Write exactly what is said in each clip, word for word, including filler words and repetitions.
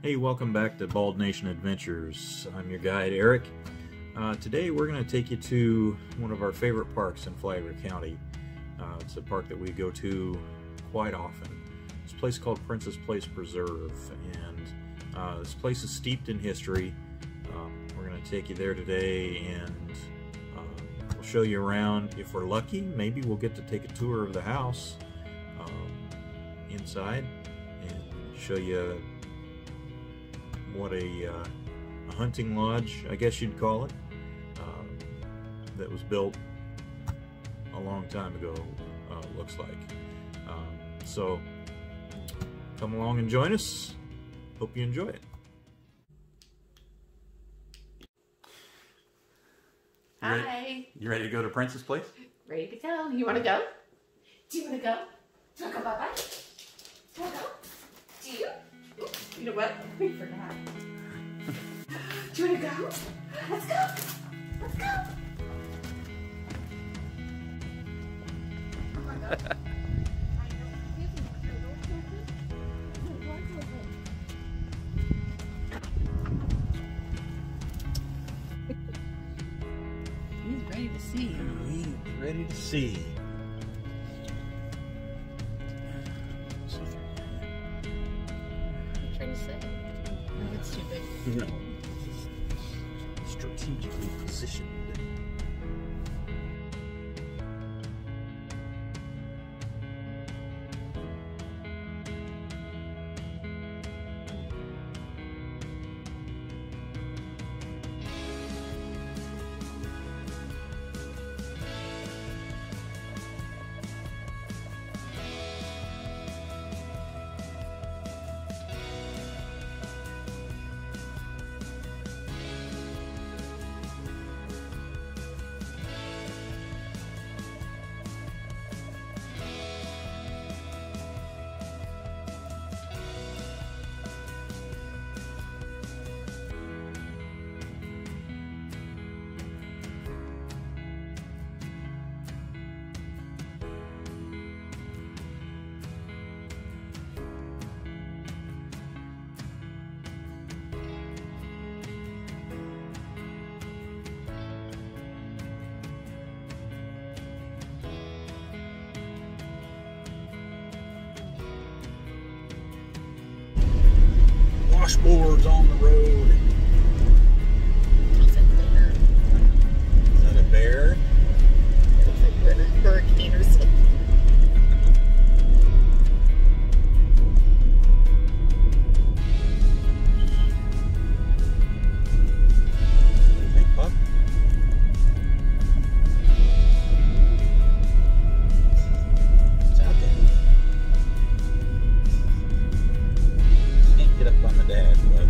Hey, welcome back to Bald Nation Adventures. I'm your guide, Eric. Uh, today we're going to take you to one of our favorite parks in Flagler County. Uh, it's a park that we go to quite often. It's a place called Princess Place Preserve, and uh, this place is steeped in history. Uh, we're going to take you there today, and uh, we'll show you around. If we're lucky, maybe we'll get to take a tour of the house um, inside and show you what a, uh, a hunting lodge, I guess you'd call it, uh, that was built a long time ago, uh, looks like. Um, so come along and join us. Hope you enjoy it. Hi. You ready, you ready to go to Princess Place? Ready to go. You want to go? Do you want to go? Do you want to go bye-bye? Do you want to go? Do you? Oops, you know what? We forgot. Do you want to go? Let's go. Let's go. Oh my God. He's ready to see. He's ready to see. Trying to say. No, it's too big. No. Strategically positioned. Washboards on the road. Looks like a bear. Is that a bear? It looks like we're in a hurricane or something. What do you think, Pup? It's out there. Can't get up on the dad, but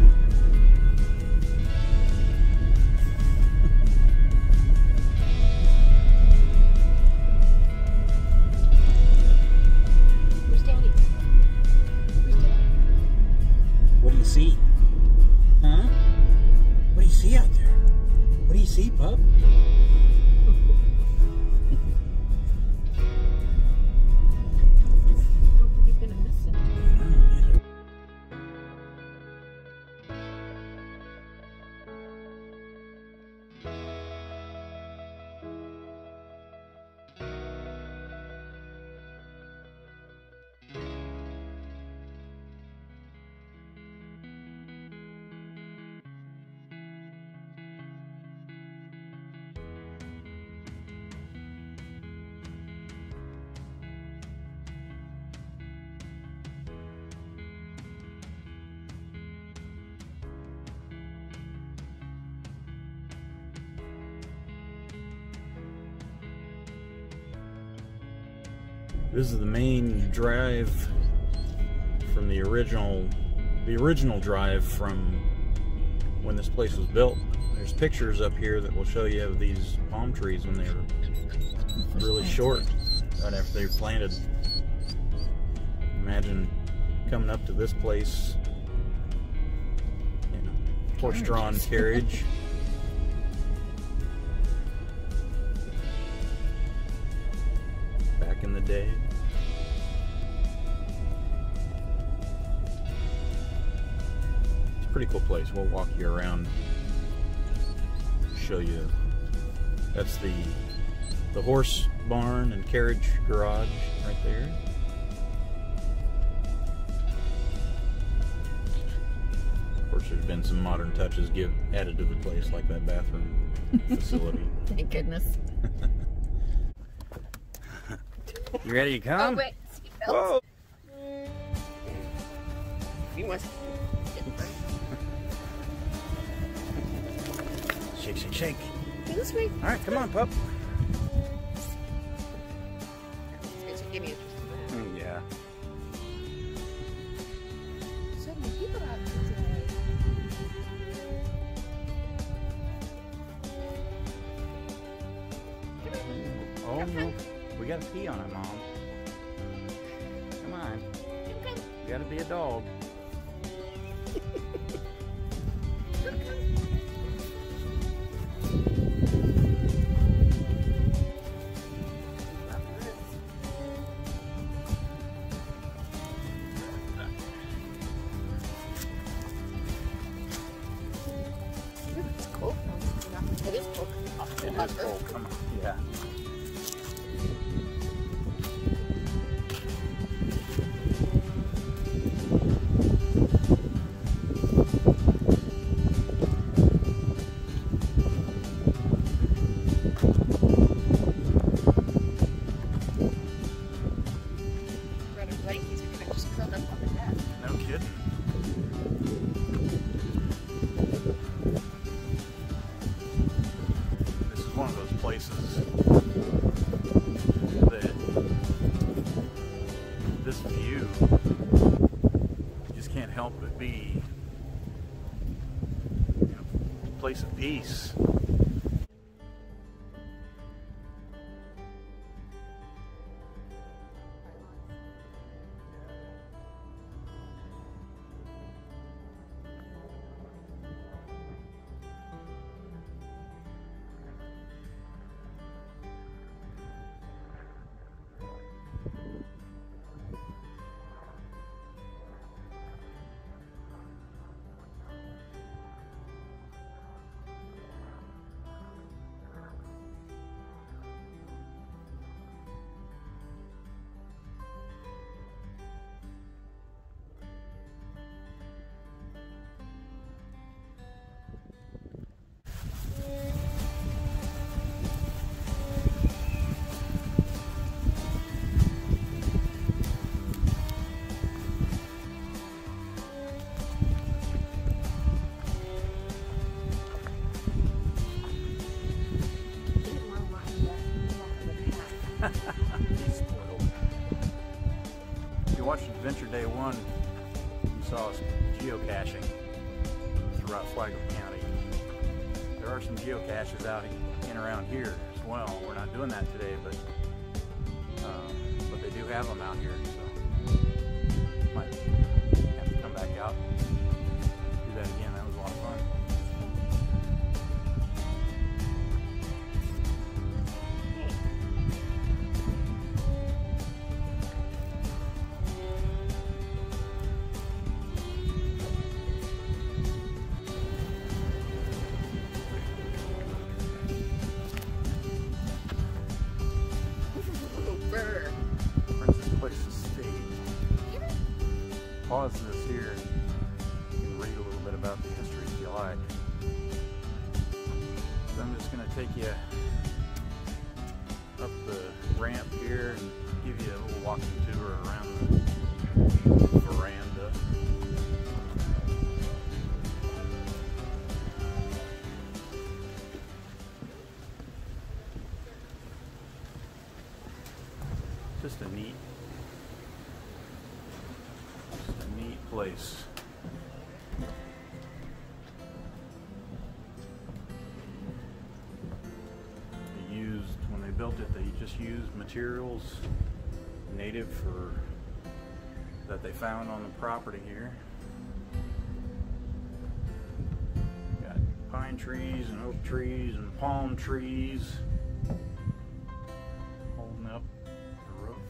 Where's Daddy? Where's Daddy? what do you see? Huh? What do you see out there? What do you see, Pup? I don't think he's gonna miss it. This is the main drive from the original, the original drive from when this place was built. There's pictures up here that will show you of these palm trees when they were really short, right after they were planted. Imagine coming up to this place in a horse-drawn carriage. Back in the day. pretty cool place. We'll walk you around, show you. That's the the horse barn and carriage garage right there. Of course, there's been some modern touches give added to the place, like that bathroom facility. Thank goodness. You ready to come? Oh, wait. Whoa! You must. Shake, shake, shake. Excuse me. All right, come on, pup. Give me interest in that. Mm, yeah. So many people out here today. Oh no, we gotta pee on it, Mom. Come on. You gotta be a dog. It's cold. It is cold. It is cold. Come on. Yeah. No kidding. This is one of those places that this view just can't help but be, you know, a place of peace. Spoiled. If you watched Adventure Day One, you saw us geocaching throughout Flagler County. There are some geocaches out in and around here as well. We're not doing that today, but uh, but they do have them out here, so might have to come back out do that again. That was a lot of fun. Princess Place Estate. Pause this here and you can read a little bit about the history if you like. So I'm just going to take you up the ramp here and give you a little walking tour around the veranda. Just a neat, just a neat place. They used, when they built it, they just used materials native for, that they found on the property here. Got pine trees and oak trees and palm trees holding up the roof.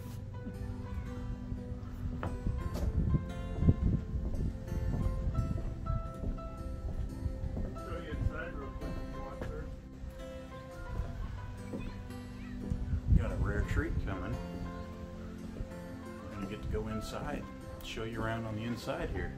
get to go inside, show you around on the inside here.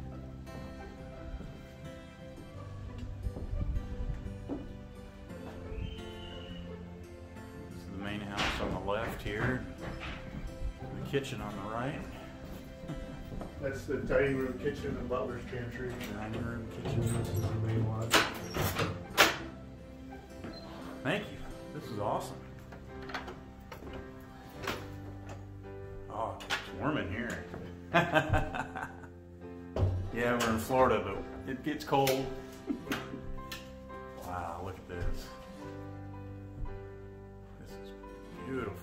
This is the main house on the left here, the kitchen on the right. That's the dining room, kitchen, and butler's pantry. Dining room, kitchen. This is the main one. Thank you. This is awesome. Oh, it's warm in here. Yeah, we're in Florida, but it gets cold. Wow, look at this. This is beautiful.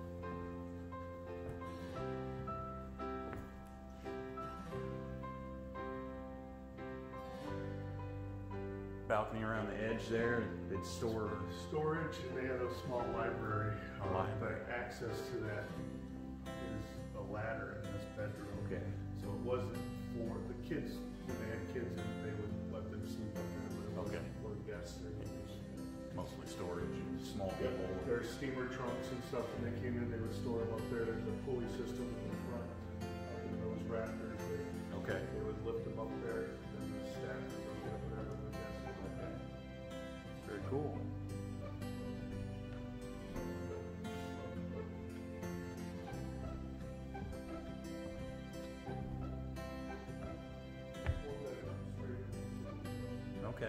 Balcony around the edge there, they'd store Storage, and they have a small library. A library. But access to that is a ladder in this bedroom. Okay. So it wasn't for the kids, when they had kids in, they would let them sleep up there. But it Okay. wasn't for guests or anything. mostly storage, small Yep. people. There's steamer trunks and stuff when they came in, they would store them up there. There's a pulley system in the front, up in those rafters. They, Okay. they would lift them up there, and then the staff would go get whatever the guests would like that. Very cool. Okay.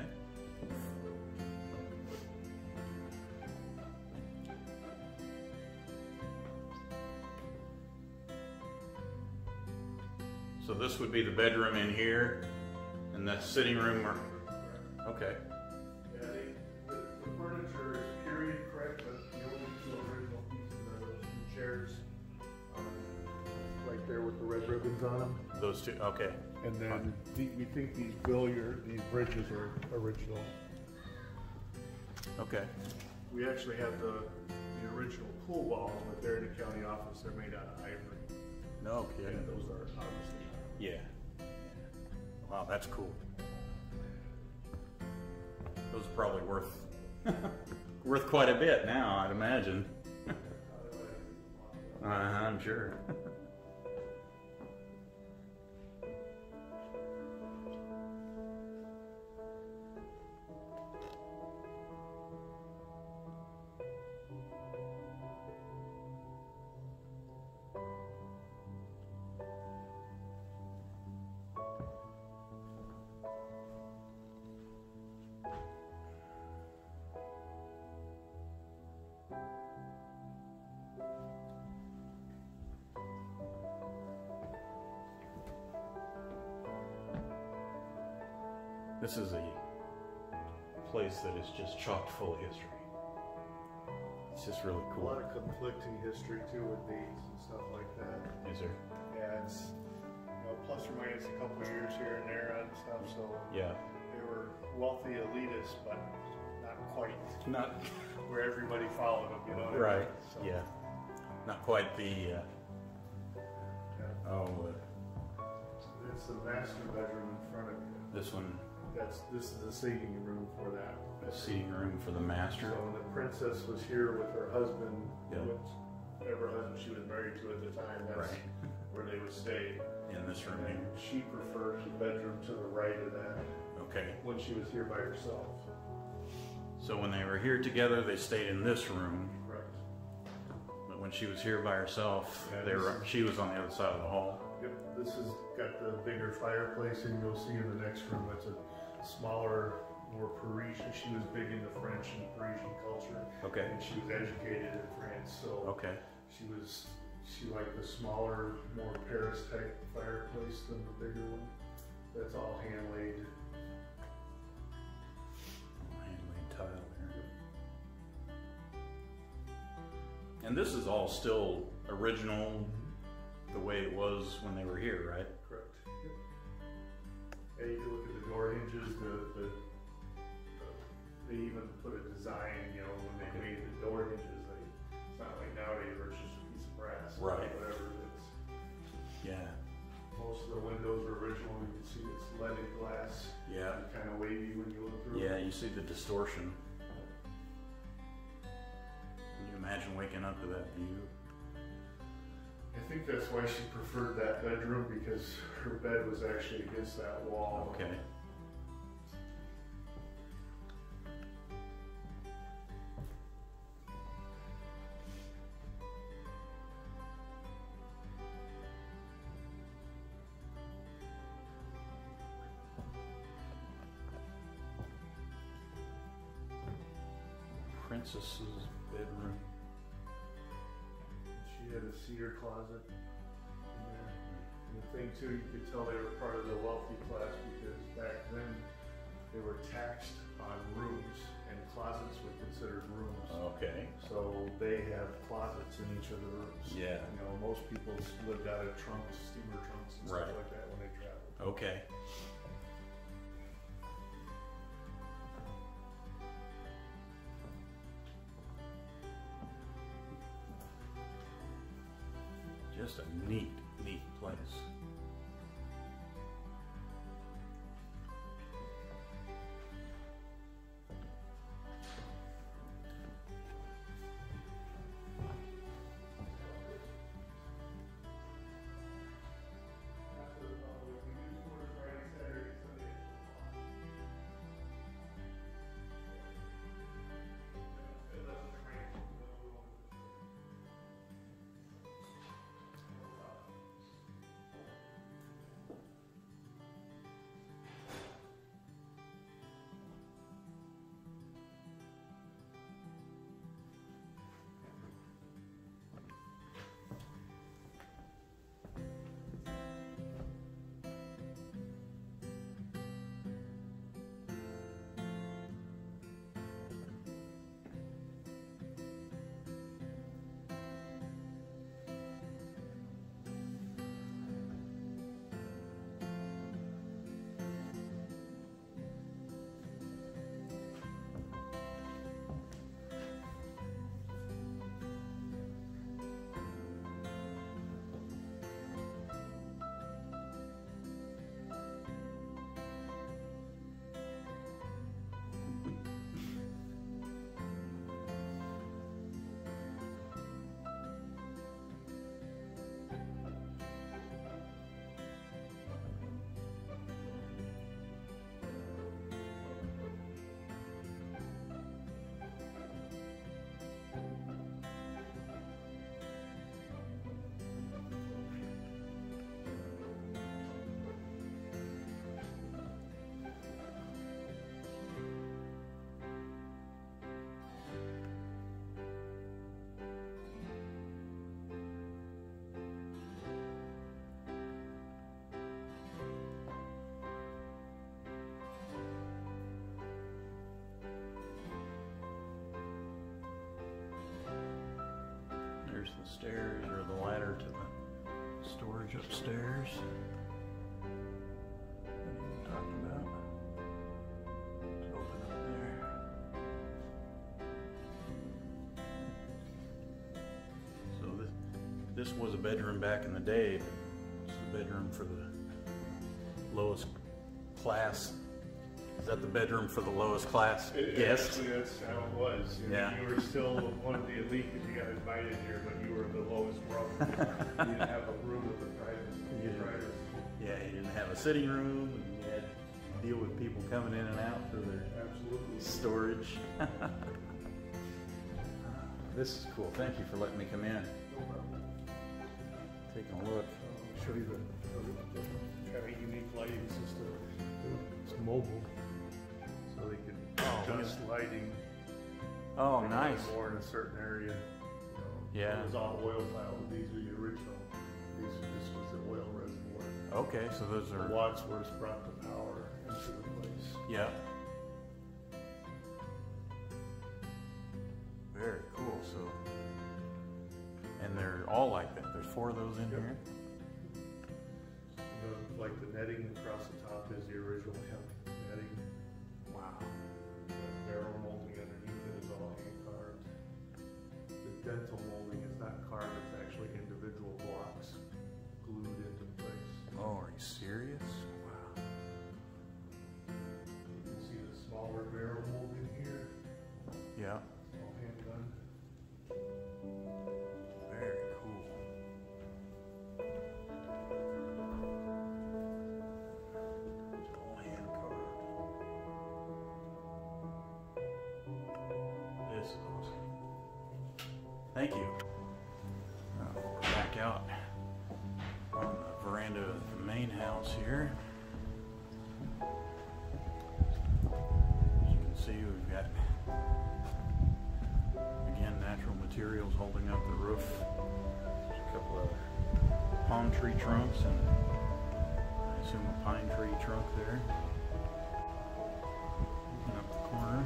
So this would be the bedroom in here, and the sitting room, or, okay. Yeah, they, the, the furniture is period correct, but the only two original pieces are those two chairs, um, right there with the red ribbons on them. Those two, okay. And then the, we think these billiard, these bridges are original. Okay. We actually have the, the original pool walls, but they're in the county office, they're made out of ivory. No And kidding. those are obviously. Yeah. Wow, that's cool. Those are probably worth worth quite a bit now, I'd imagine. uh, I'm sure. This is a place that is just chock full of history. It's just really A cool. lot of conflicting history too with dates and stuff like that. Is there? Yeah, it's, you know, plus or minus a couple of years here and there on stuff, so Yeah. they were wealthy elitists, but not quite Not where everybody followed them, you know what I right. mean? So, Yeah. Not quite the. Uh, yeah. oh, uh, It's the master bedroom in front of you. this one, That's, this is the seating room for that. the seating room for the master. So when the princess was here with her husband, Yeah. whatever husband she was married to at the time, that's Right. where they would stay. In this room And here. she prefers the bedroom to the right of that Okay. when she was here by herself. So when they were here together, they stayed in this room. Correct. But when she was here by herself, Yeah, they this were. is- She was on the other side of the hall. Yep, this has got the bigger fireplace, and you'll see in the next room, it's a smaller, more Parisian. She was big into French and Parisian culture, Okay. and she was educated in France, so Okay. she was she liked the smaller, more Paris type fireplace than the bigger one. That's all hand laid. Hand-laid tile there. And this is all still original, the way it was when they were here, right? Correct. Yep. And you can look at the door hinges. The, the, the they even put a design. You know, when they Okay. made the door hinges, they, it's not like nowadays where it's just a piece of brass. or Right. Whatever it is. Yeah. Most of the windows are original. You can see it's leaded glass. Yeah. Kind of wavy when you look through. Yeah, you see the distortion. Can you imagine waking up to that view? I think that's why she preferred that bedroom, because her bed was actually against that wall. Okay. Princess's bedroom. She had a cedar closet in there. And the thing too, you could tell they were part of the wealthy class, because back then they were taxed on rooms, and closets were considered rooms. Okay. So they have closets in each of the rooms. Yeah. You know, most people lived out of trunks, steamer trunks and Right. stuff like that when they traveled. Okay. Just a neat, neat place. There's the stairs, or the ladder to the storage upstairs. What are you talking about? Let's open up there. So this, this was a bedroom back in the day, but it's the bedroom for the lowest class. Is that the bedroom for the lowest class It, guest? Actually, that's how it was. You know, Yeah. You were still one of the elite because you got invited here, but you were the lowest rung. You didn't have a room with the privacy. You didn't. privacy. Yeah, you didn't have a sitting room, and you had to deal with people coming in and out for their Absolutely. storage. This is cool. Thank you for letting me come in. No problem. Taking a look. I'll show you the, the, the kind of unique lighting system. It's mobile, so they can Oh, adjust lighting. Oh, They nice. light more in a certain area. You know, Yeah. It was all oil tile. These are the original. These, this was the oil reservoir. Okay, so those The are, Wadsworth brought the power into the place. yeah. Very cool. So, and they're all like that. There's four of those in Yep. here. The, like the netting across the top is the original hemp netting. Wow. The barrel molding underneath it is all hand carved. The dental molding is not carved, it's actually individual blocks glued into place. Oh, are you serious? Wow. You can see the smaller barrel molding here, Yeah. all hand done. Very cool. Thank you. Uh, we're back out on the veranda of the main house here. As you can see, we've got, again, natural materials holding up the roof. There's a couple of palm tree trunks and I assume a pine tree trunk there. Looking up the corner.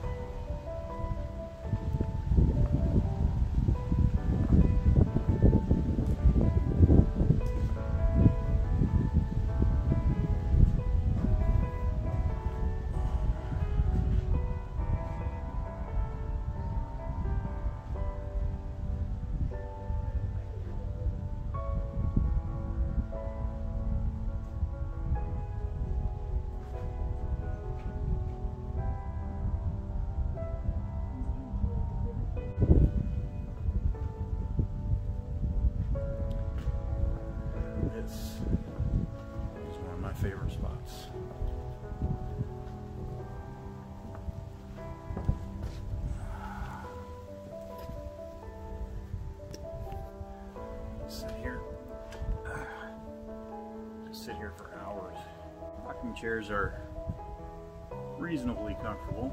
This is one of my favorite spots. Sit here. Just sit here for hours. Rocking chairs are reasonably comfortable.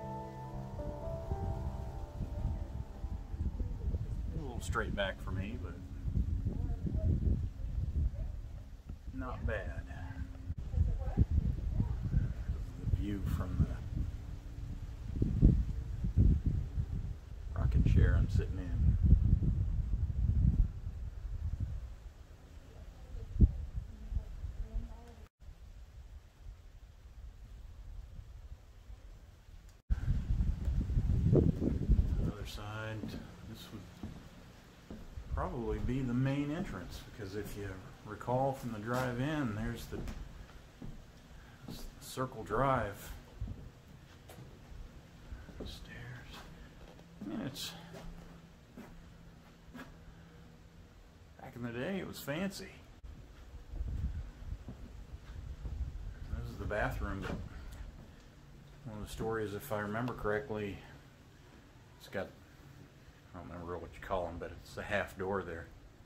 A little straight back for me, but not bad. The view from the rocking chair I'm sitting in. Other side, this would probably be the main entrance, because if you recall from the drive-in, there's the circle drive stairs. And it's back in the day, it was fancy. This is the bathroom. But one of the stories, if I remember correctly, it's got, I don't remember what you call them, but it's a half door there.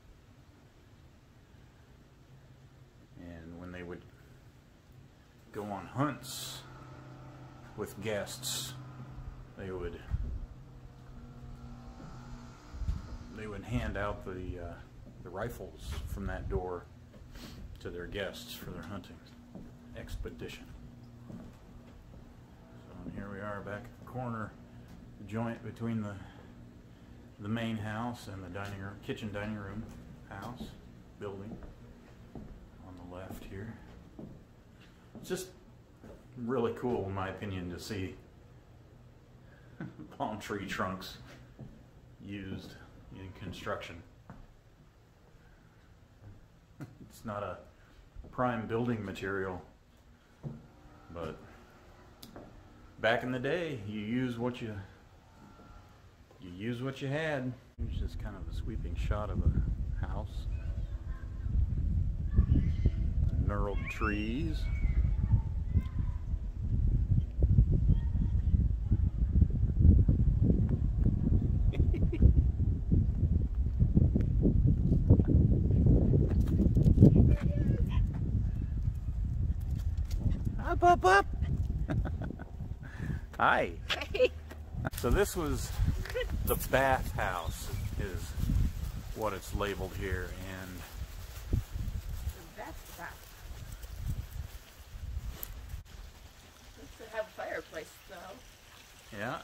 And when they would go on hunts with guests, they would they would hand out the uh, the rifles from that door to their guests for their hunting expedition. So here we are back at the corner, the joint between the the main house and the dining room, kitchen dining room house building. Left here. It's just really cool, in my opinion, to see palm tree trunks used in construction. It's not a prime building material, but back in the day, you use what you you use what you had. Here's just kind of a sweeping shot of a house. Gnarled trees. Up, up, up. Hi. Hey. So this was the bathhouse, is what it's labeled here, and have a fireplace though. yeah.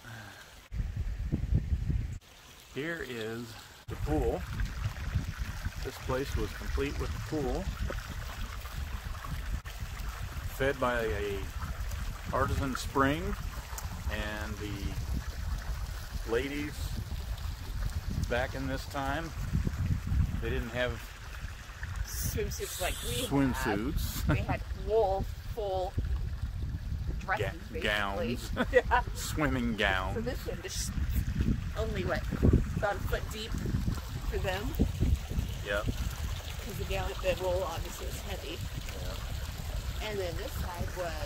Here is the pool. This place was complete with the pool, fed by a artisan spring, and the ladies back in this time, they didn't have swimsuits like we swimsuits. had. We had wool full dresses, Ga gowns, yeah. Swimming gowns. So this one just only what, about a foot deep for them. Yep. Because the gown, the wool obviously is heavy. Yep. And then this side was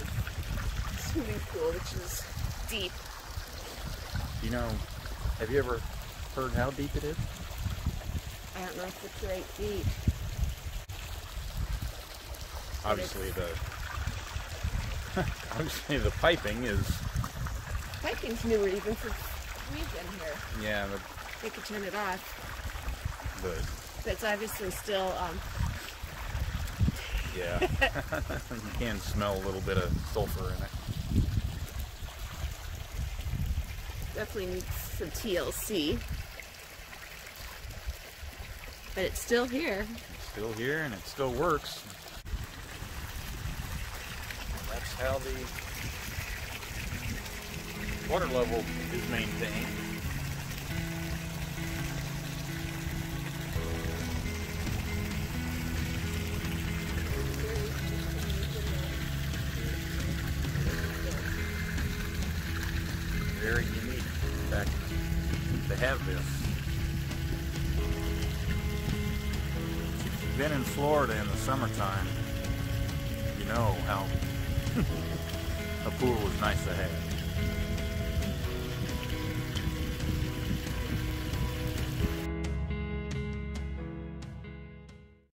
swimming pool, which is deep. You know, have you ever heard how deep it is? I don't know if it's eight feet. Obviously the obviously the piping is Piping's newer even since we've been here. yeah the, They could turn it off. the But it's obviously still um yeah you can smell a little bit of sulfur in it. definitely needs some T L C. But it's still here. It's still here and it still works. That's how the water level is maintained. Very unique, in fact, to have this. If you've been in Florida in the summertime, you know how a pool is nice to have.